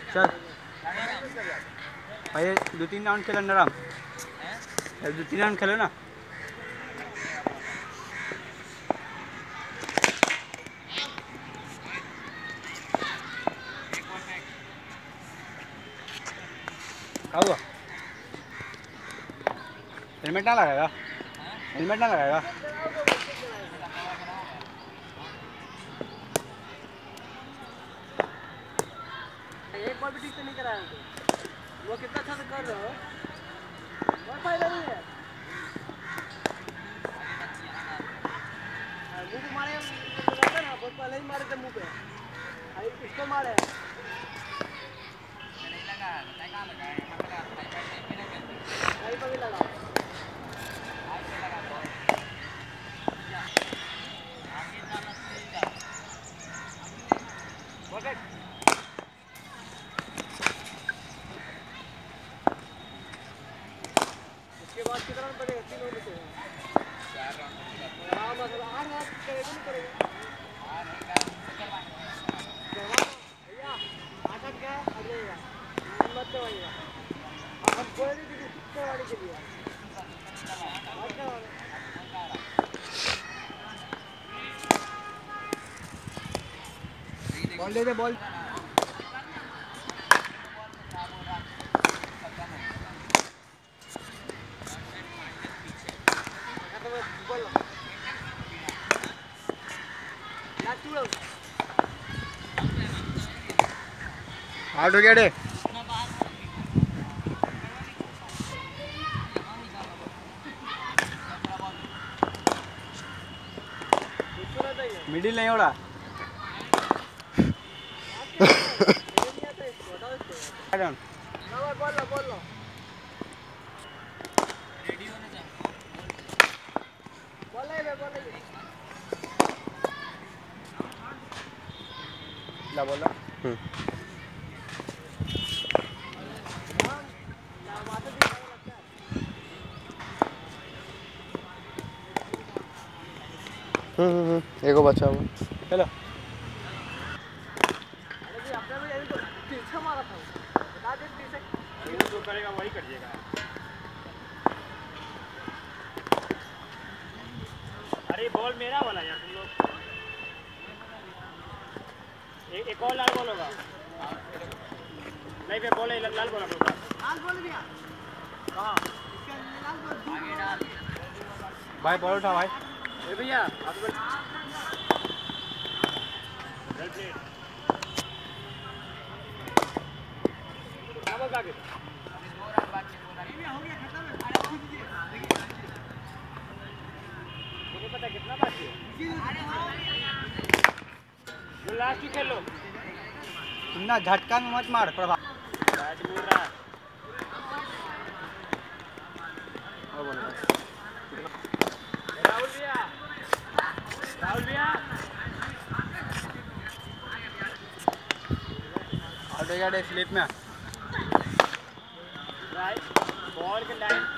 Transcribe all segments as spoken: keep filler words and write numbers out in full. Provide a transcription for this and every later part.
चल भाई दो तीन राउंड खेल अंडर आर्म दो तीन राउंड खेलो ना क्या हुआ हेलमेट ना लगाएगा हेलमेट ना लगाएगा एक बार भी ठीक से नहीं कराया उनको वो कितना अच्छा से कर रहे हो कोई फायदा नहीं है मुंह पे मारे रहता ना बहुत पहले ही मारे थे मुंह पे अरे इसको मारे नहीं लगा बताए कहाँ लगा यहाँ पे लगा कहीं पर भी लगा इसके बाद कितना पड़ेगा तीन होने से चार राउंड हाँ मतलब आठ हाथ करेगा नहीं करेगा हाँ नहीं कर भैया आठ हाथ क्या अगले मत करवाइएगा हम कोई नहीं किसी करवाने के लिए बॉल दे दे बॉल आउट हो गया डे मिडिल नहीं हो रहा बोल लो बोल लो बोल ले बोल ले ला बोला हम्म हम्म हम्म एको बच्चा हुआ चलो अरे जी आपने भी यही तो पीछे मारा था बता दे पीछे जो करेगा वही करिएगा अरे बॉल मेरा वाला यार तुम लोग एक एक और लाल बॉल होगा नहीं बे बॉल है लाल बॉल होगा लाल बॉल दिया हां इसका लाल बॉल आगे डाल भाई बॉल उठा भाई ए भैया आप रेड प्लेट क्या बोल आगे दो रन बाकी दो रन हो गया खत्म अरे खुद दीजिए मुझे पता कितना बाकी है अरे हां जो लास्ट ही खेल लो तुम ना झटका में मत मार प्रभात बैट मुड़ रहा है और बोल राहुल भैया राहुल भैया आउट हो गया डे स्लिप में राइट बॉल के लाइन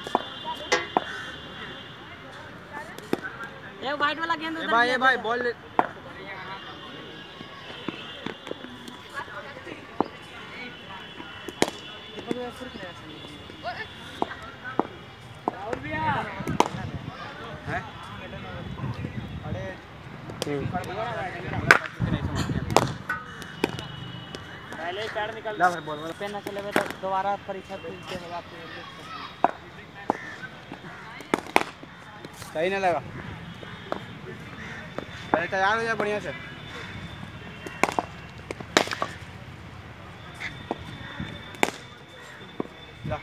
ये वाइट वाला गेंद ए भाई ए भाई बॉल राहुल भैया है अरे पहले ही पैर निकल ला भाई बॉल पेन न चले तो दोबारा परीक्षा देते होगा सही ना लगा पहले तैयार हो जाए बढ़िया से ला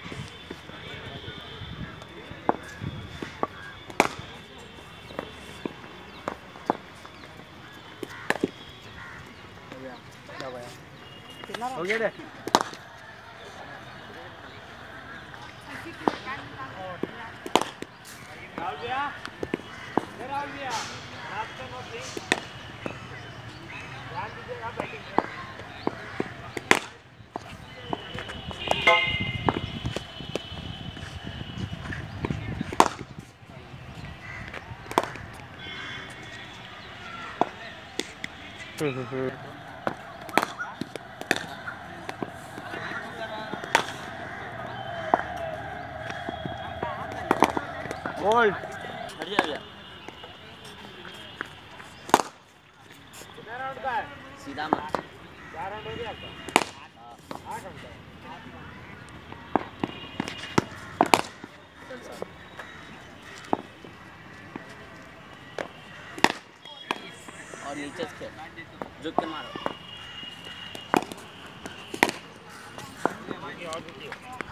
हो गया रे राहुल भैया राहुल भैया रास्ते में प्लीज ध्यान दीजिएगा बैटिंग में हम्म हम्म बोल्ड हट जा भैया कितना राउंड का है सीधा मत चार राउंड हो गया आपका आठ राउंड का चल सर और नीचे से खेल झुक के मारो और